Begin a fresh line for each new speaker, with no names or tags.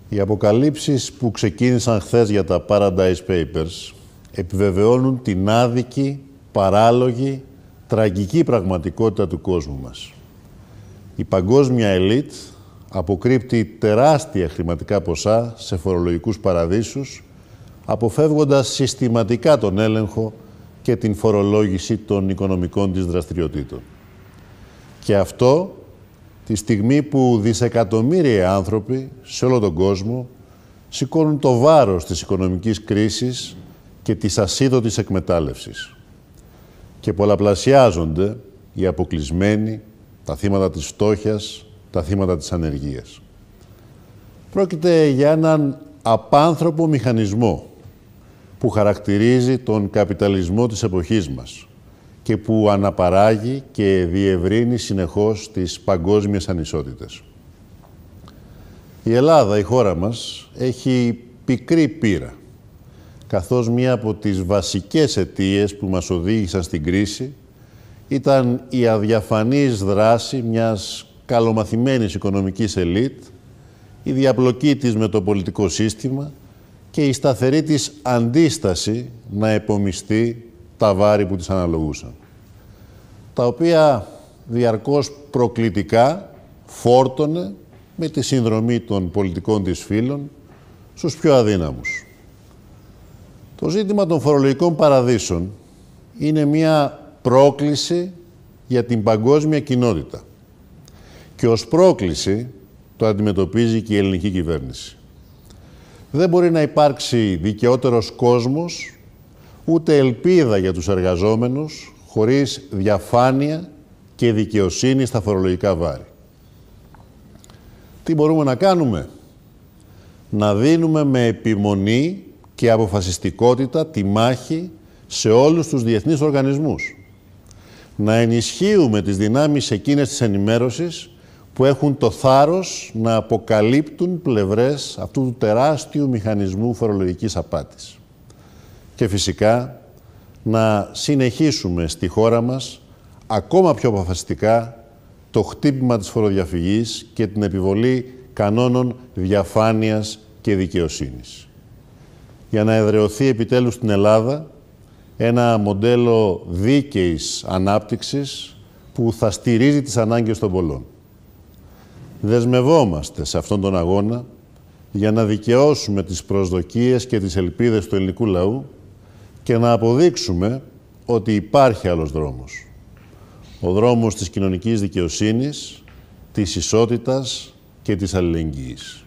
Οι αποκαλύψεις που ξεκίνησαν χθες για τα Paradise Papers επιβεβαιώνουν την άδικη, παράλογη, τραγική πραγματικότητα του κόσμου μας. Η παγκόσμια ελίτ αποκρύπτει τεράστια χρηματικά ποσά σε φορολογικούς παραδείσους, αποφεύγοντας συστηματικά τον έλεγχο και την φορολόγηση των οικονομικών της δραστηριοτήτων. Και αυτό τη στιγμή που δισεκατομμύρια άνθρωποι σε όλο τον κόσμο σηκώνουν το βάρος της οικονομικής κρίσης και της ασίδωτης εκμετάλλευσης. Και πολλαπλασιάζονται οι αποκλεισμένοι, τα θύματα της φτώχειας, τα θύματα της ανεργίας. Πρόκειται για έναν απάνθρωπο μηχανισμό που χαρακτηρίζει τον καπιταλισμό της εποχής μας και που αναπαράγει και διευρύνει συνεχώς τις παγκόσμιες ανισότητες. Η Ελλάδα, η χώρα μας, έχει πικρή πείρα, καθώς μία από τις βασικές αιτίες που μας οδήγησαν στην κρίση ήταν η αδιαφανής δράση μιας καλομαθημένης οικονομικής ελίτ, η διαπλοκή της με το πολιτικό σύστημα και η σταθερή της αντίσταση να επομιστεί τα βάρη που της αναλογούσαν, τα οποία διαρκώς προκλητικά φόρτωνε με τη συνδρομή των πολιτικών της φίλων στους πιο αδύναμους. Το ζήτημα των φορολογικών παραδείσων είναι μια πρόκληση για την παγκόσμια κοινότητα και ως πρόκληση το αντιμετωπίζει και η ελληνική κυβέρνηση. Δεν μπορεί να υπάρξει δικαιότερος κόσμος ούτε ελπίδα για τους εργαζόμενους χωρίς διαφάνεια και δικαιοσύνη στα φορολογικά βάρη. Τι μπορούμε να κάνουμε? Να δίνουμε με επιμονή και αποφασιστικότητα τη μάχη σε όλους τους διεθνείς οργανισμούς. Να ενισχύουμε τις δυνάμεις εκείνες της ενημέρωσης που έχουν το θάρρος να αποκαλύπτουν πλευρές αυτού του τεράστιου μηχανισμού φορολογικής απάτης. Και φυσικά να συνεχίσουμε στη χώρα μας ακόμα πιο αποφασιστικά το χτύπημα της φοροδιαφυγής και την επιβολή κανόνων διαφάνειας και δικαιοσύνης. Για να εδραιωθεί επιτέλους στην Ελλάδα ένα μοντέλο δίκαιης ανάπτυξης που θα στηρίζει τις ανάγκες των πολλών. Δεσμευόμαστε σε αυτόν τον αγώνα για να δικαιώσουμε τις προσδοκίες και τις ελπίδες του ελληνικού λαού και να αποδείξουμε ότι υπάρχει άλλος δρόμος. Ο δρόμος της κοινωνικής δικαιοσύνης, της ισότητας και της αλληλεγγύης.